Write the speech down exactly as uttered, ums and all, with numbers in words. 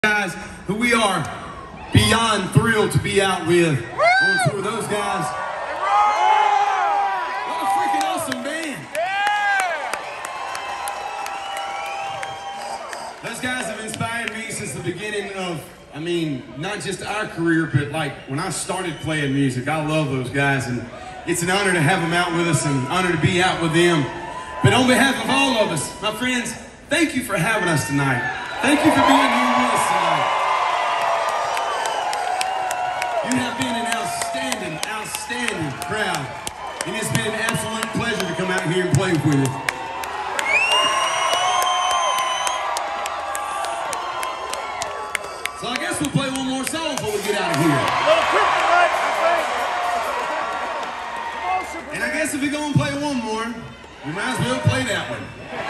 Guys who we are beyond thrilled to be out with on tour. Those guys, what a freaking awesome band. Those guys have inspired me since the beginning of, I mean, not just our career, but like when I started playing music. I love those guys, and it's an honor to have them out with us and an honor to be out with them. But on behalf of all of us, my friends, thank you for having us tonight. Thank you for being here with us tonight. You have been an outstanding, outstanding crowd. And it's been an absolute pleasure to come out here and play with you. So I guess we'll play one more song before we get out of here. And I guess if we're going to play one more, we might as well play that one.